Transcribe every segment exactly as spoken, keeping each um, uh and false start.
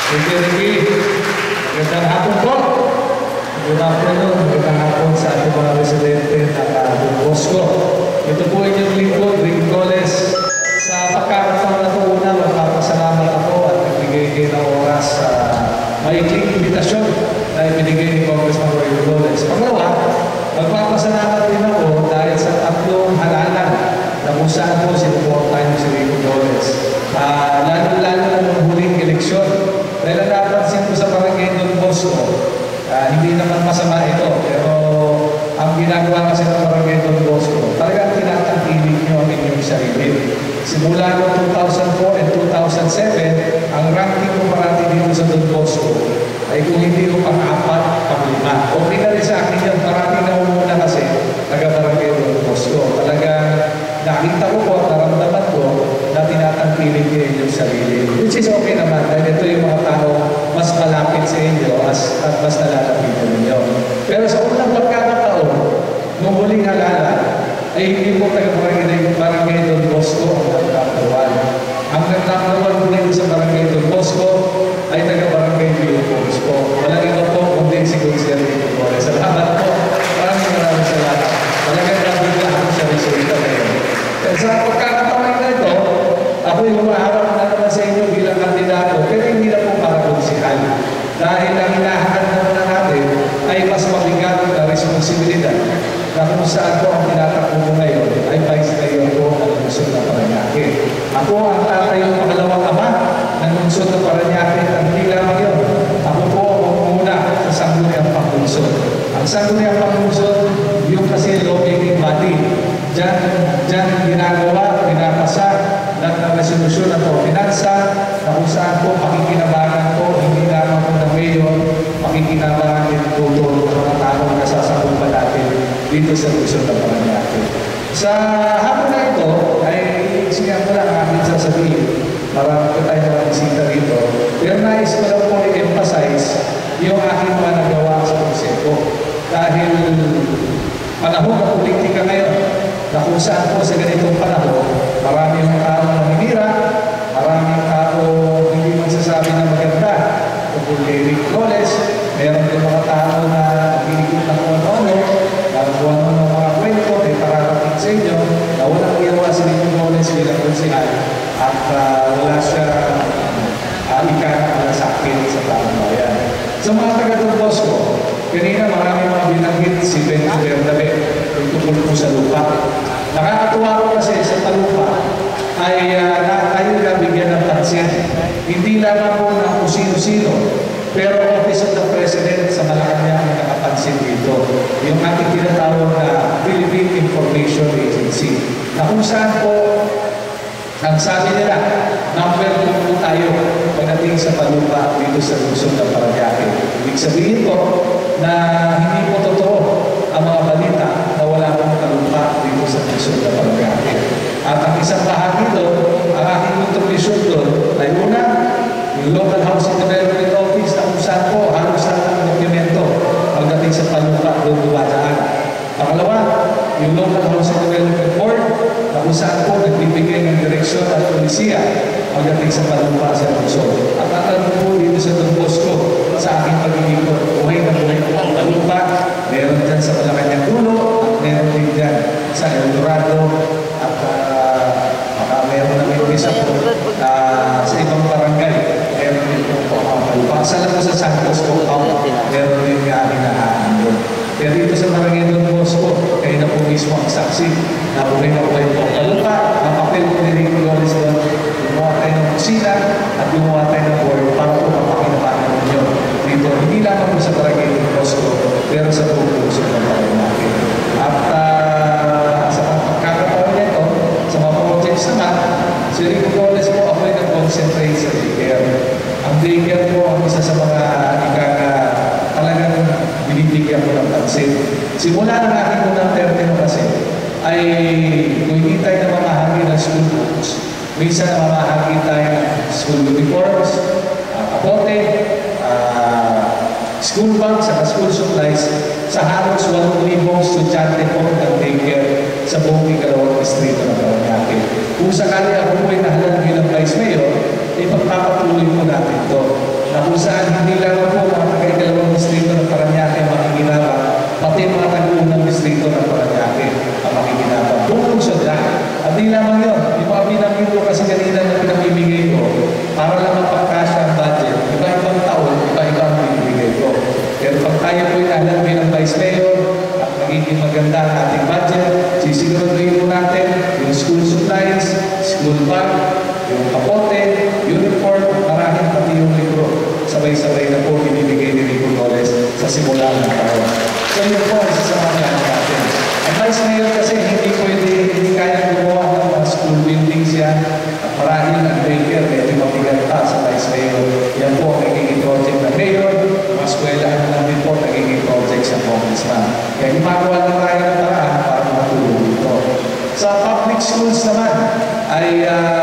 Ricky, Ricky, magandang hapon po. Good afternoon, magandang hapon sa ating mga residente ng Don Bosco. Ito po inyong lingkod, Rick Goles. Sa pagkakataon na ito una, magpapasalamat ako at nagbigay kayo ng oras sa maikling imbitasyon na ibinigay ni Congressman Roy Goles. Pangalawa, magpapasalamat din ako dahil sa tatlong halalan na kung saan po sinuportahan si Rick Goles. Uh, Lalo-lalo na ng huling eleksyon. Dahil napansin ko sa barangay Don Bosco, uh, hindi naman masama ito, pero ang ginagawa kasi ng barangay Don Bosco, talagang tinatangkilik nyo ang inyong sarili. Simula noong two thousand four and two thousand seven, ang ranking ko parati dito sa Don Bosco ay kung hindi ko pang-apat, pang-lima. Okay na rin sa akin yan, parati na umuna kasi taga-barangay Don Bosco. Talagang nakita ko po at naramdaman ko na tinatangkilik nyo inyong sarili. Which is okay naman, dahil ito yung mga tao mas malapit sa inyo as, at mas nalalapitan ninyo. Pero sa unang pagkakataon, nung huling halalan, ay hindi po taga-barangay Don Bosco ang nagtatawa. Ang nagtatawa po dito sa barangay Don Bosco ay taga-barangay Don Bosco. Walang iba po kundi si Consigliere Ricky Goles. Salamat po. Maraming maraming salamat. Talagang nabigla ako sa resulta na yun. Sa pagkakataon na ito, ako yung umaharap na naman sa inyo bilang kandidato, pero hindi na po para konsihal. Dahil ang hinahanap naman na natin ay mas mabigat na responsibilidad na kung saan po ang tinatakbo ko ngayon ay vice mayor po ng lungsod ng Parañaque. Ako ang tatay yung pangalawang ama ng lungsod ng Parañaque at hindi lamang yun. Ako po ang muna sa Sangguniang Panglungsod. Ang Sangguniang Panglungsod, yung kasi lobbying body. Diyan, diyan ginagawa, pinapasa lahat ng resolusyon at ordinansa na kung saan po pakikinabangan po, hindi lamang po ng mayor, pakikinabangan din po ito ng mga taong nasasakupan natin dito sa lungsod ng Parañaque. Sa hapon na ito, ay siya ko lang aking sasabihin para ko tayo na bisita rito. Pero nais ko lang po i-emphasize yung aking mga nagawa sa konsepo. Dahil panahon na politika ngayon, na kung saan po sa ganitong panahon, marami yung tao maninira, maraming tao hindi magsasabi na maganda tungkol kay Rick Goles, meron din mga tao na nagiligit ng ano-ano, nagawa mo ng mga kwento, ay pararating sa inyo, na walang ginawa si Rick Goles bilang konsihal at uh, wala siya uh, ikakakalasakin sa taong bayan. Sa mga taga-Don Bosco, kanina marami mga binanggit si Ben Bernabe tungkol po sa lupa. Nakakatuwa ko kasi sa talupa ay uh, na, tayo nabigyan ng pansin. Hindi lamang po ng kung sino-sino, pero Office of the President sa Malacanang ang nakapansin dito. Yung ating tinatawag na Philippine Information Agency. Na kung saan po ang sabi nila, number two po tayo pagdating sa palupa dito sa lungsod ng Parañaque. Ibig sabihin po na hindi po totoo ang mga balita na wala pong palupa dito sa lungsod ng Parañaque. At ang isang bahagi doon, ang aking contribution doon ay una, yung Local Housing Development Office na kung saan po halos lahat ng dokumento pagdating sa palupa doon dumadaan. Pangalawa, yung Local Housing Development Board na kung saan po nagbibigay ng direksyon at polisiya pagdating sa palupa sa lungsod. At alam po dito sa Don Bosco sa aking pag-iikot, buhay na buhay po ang palupa, meron dyan sa Malacanang Dulo at meron din dyan sa El Dorado at uh, baka meron na may isa po uh, sa ibang barangay, meron din po ang mga palupa. Sa lang po sa Santos po, meron din nga hinahaan doon. Kaya dito sa barangay Don Bosco, kayo na po mismo ang saksi na buhay na buhay po ang palupa, ang papel po ni Rick Goles doon, gumawa tayo ng kusina at gumawa tayo ng board para po mapakinabangan ninyo dito. Hindi lamang po sa barangay Don Bosco, pero sa buong lungsod ng Parañaque. At uh, sa pagkakataon nito, sa mga projects naman, si Rick Goles po ako ay nag-concentrate sa daycare. Ang daycare po ang isa sa mga ikaka talagang binibigyan ko ng pansin. Simula ng aking unang termino kasi, ay kung hindi tayo na mamahagi ng school books, minsan na mamahagi tayo ng school uniforms, uh, kapote, uh, school bags, at school supplies sa halos walong libong estudyante po ng daycare sa buong ikalawang distrito ng Parañaque. Kung sakali ako po ay nahalal bilang Vice Mayor, ipagpapatuloy po natin ito. na kung saan hindi lang po mga taga-ikalawang distrito ng Parañaque ang makikinabang, pati mga taga-unang distrito ng Parañaque ang makikinabang. Buong lungsod na. At di lamang yun, yung mga binanggit ko kasi kanina na pinamimigay ko, para lang mapagkasya ang budget, iba-ibang taon, iba-iba ang binibigay ko. Pero pag tayo po inalam bilang Vice Mayor, at magiging maganda ang ating budget, sisiguraduhin po natin yung school supplies, school bag, yung kapote, uniform, marahil pati yung libro. Sabay-sabay na po binibigay ni Rico Goles sa simula ng taon. So yun po ang sasamahan natin. Ang Vice Mayor kasi hindi pwede, hindi kaya gumawa ng mga school buildings yan. At marahil ang daycare, medyo mabigat pa sa Vice Mayor. Yan po ang nagiging project ng Mayor. Mga eskwelahan lang din po nagiging project sa Congressman. Kaya gumagawa na tayo ng paraan para matulong ito. Sa public schools naman, ay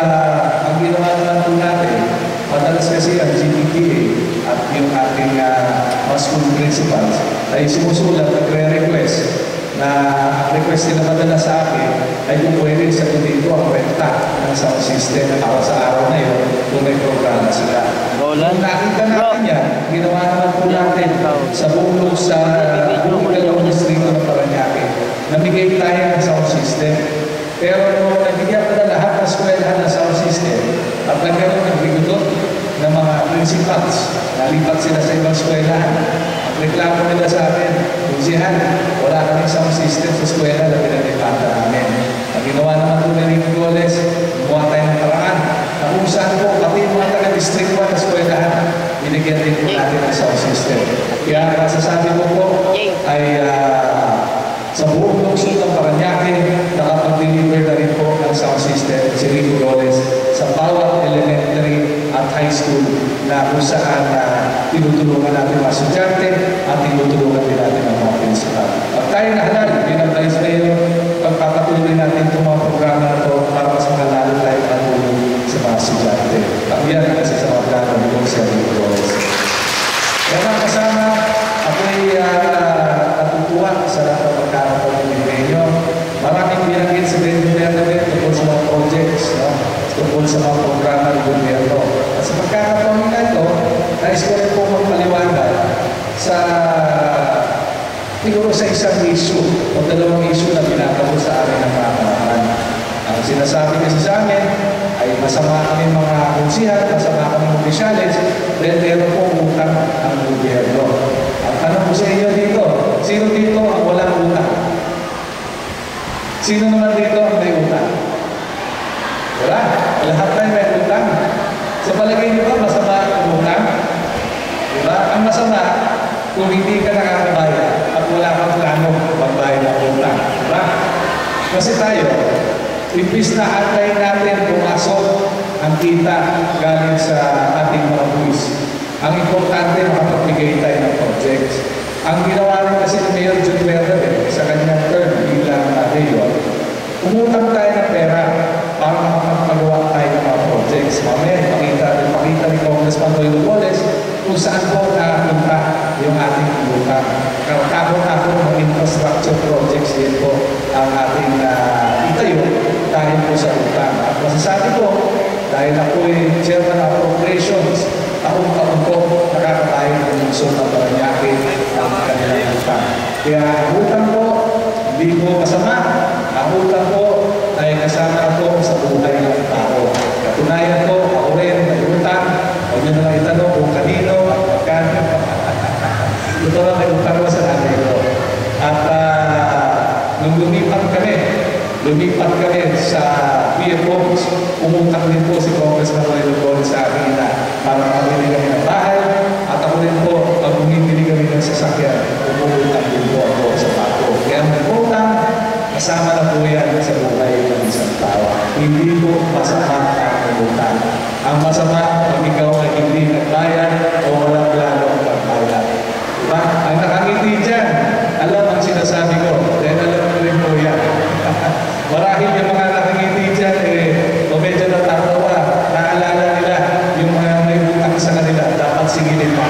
uh, ang ginawa naman po natin, madalas kasi ang G P T A at yung ating uh, mga school principals ay sumusulat, nagre-request na ang request nila madala sa akin ay kung pwede sagutin ko ang renta ng sound system para sa araw na yun kung may programa sila. Kung nakita natin yan, ginawa naman po natin sa buong sa buong dalawang distrito ng Parañaque, namigay tayo ng sound system. Pero nung nabigyan ko na lahat ng eskwelahan ng sound system at nagkaroon ng bigudot ng mga principals, nalipat sila sa ibang eskwelahan. Ang reklamo nila sa akin, Kunsihan, wala kaming sound system sa eskwela na pinalipatan namin. Ang ginawa naman po ni Rico Goles, gumawa tayo ng paraan na kung saan po, pati yung mga taga-district one na eskwelahan, binigyan din po natin ng sound system. Kaya masasabi ko po ay uh, sa buong lungsod ng Parañaque, nakapag-deliver na rin po ng sound system si Rico Goles sa bawat elementary at high school na kung saan uh, tinutulungan natin mga estudyante at tinutulungan din natin ang mga principal. At tayo nahalal, bilang Vice Mayor, pagpapatuloy natin itong mga programa na ito para mas makalalo tayo matulong sa mga estudyante. At yan kasi sa mga plano ng si Rico Goles. Kaya mga kasama, ako'y uh, natutuwa sa lahat ng pagkakataon ng Pilipenyo. Maraming binanggit sa Bernabé tungkol sa mga projects, no? Tungkol sa mga programa ng gobyerno. At sa pagkakataon nila ito, nais ko rin po magpaliwanag sa siguro sa isang issue o dalawang issue na pinatamo sa amin ng mga kanaman. Ang sinasabi kasi sa amin ay masama kami mga kunsihan, masama kami mga opisyalis, dahil meron po utang ang gobyerno. Ang tanong ko sa inyo dito, sino dito ang walang utang? Sino naman dito ang may utang? Wala. Lahat tayo may utang. Sa palagay niyo ba, masama ang utang? Diba? Ang masama, kung hindi ka nakakabayad at wala kang plano magbayad ng utang. Diba? Kasi tayo, imbis na antayin natin pumasok ang kita galing sa ating mga buwis. Ang importante, makapagbigay tayo ng projects. Ang ginawa rin kasi ni Mayor John Bernabé sa kanyang term bilang uh, mayor, umutang tayo ng pera para makapagawa tayo ng mga projects. Mamaya, pakita, pakita ni Congressman Rico Goles kung saan po nakapunta yung ating utang. Kakapon-kapon ng infrastructure projects din po ang ating uh, itayo dahil po sa utang. At masasabi ko, dahil ako ay Chairman of Operations, taong-taong po nakakatayo ng lungsod ng Parañaque ang kanilang utang. Kaya ang utang po, hindi po masama. Ang utang po ay kasama po sa buhay ng tao. Katunayan po, ako rin may utang. Huwag nyo nalang itanong kung kanino at magkano. Ito lang may utang ko sa nanay ko. At uh, nung lumipat kami, lumipat kami sa P F Office, umutang din po si Congressman Rico Goles sa akin na para makabili kami ng bahay. At ako din po, pag bumibili kami ng sasakyan, umutang din po ako sa bako. Kaya may utang, kasama na po yan sa buhay ng isang tao. Hindi po masama ang utang. Ang masama, pag ikaw ay hindi nagbayad o walang plano ang pagbayad. Diba? Ang nakangiti dyan, alam ang sinasabi ko. Dahil alam ko rin po yan. Marahil yung mga nakangiti dyan, eh, o medyo natatawa, naalala nila yung mga may utang sa kanila, dapat singilin pa.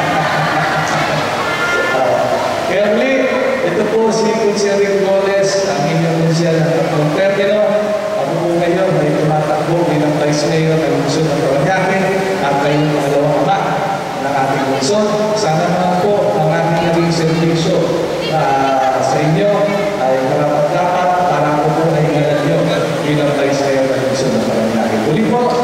uh, kaya muli, ito po si Kunsihan Rico Goles, ang inyong kunsihan ng termino. Ako po ngayon ay tumatakbo bilang Vice Mayor ng lungsod ng Parañaque at kayong pangalawang ama Muli po,